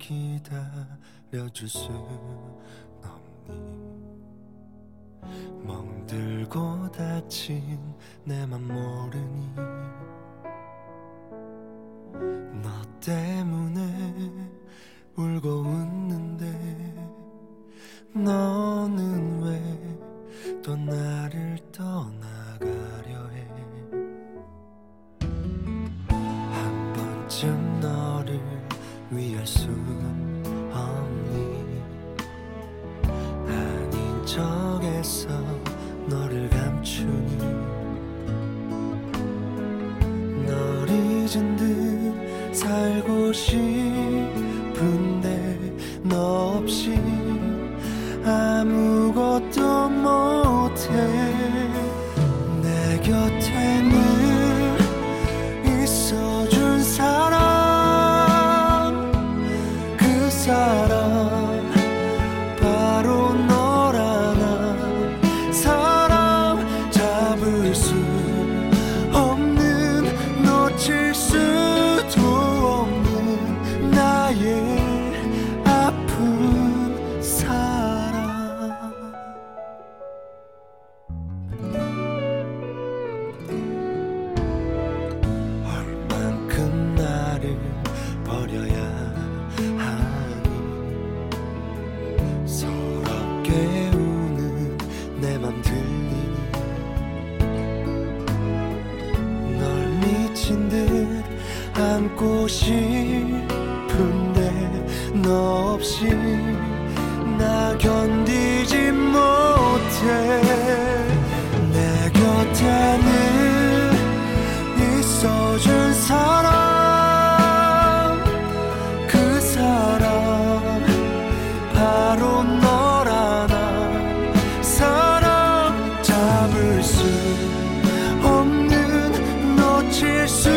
기다려줄 수 없니. 멍들고 다친 내 맘 모르니. 너 때문에 울고 웃는데 너는 왜 또 나를 떠나가려 해. 한 번쯤 너를 위할 수 없니. 아닌 척해서 너를 감추니. 널 잊은 듯 살고 싶은데 너 없이 아무것도 못해. 내 곁에 늘 있어준 사람, 그 사람 바로 너라나. 사람 잡을 수 없는, 놓칠 수도 없는 나의 아픈 사랑. 얼만큼 나를 버려야 하니. 서럽게 우는 내 맘 들리니. 널 미친 듯 안고 싶은데 너 없이 나 견디지 못해. 내 곁에 늘 있어준 사람, 그 사람 바로 너라나. 사람 잡을 수 없는, 놓칠 수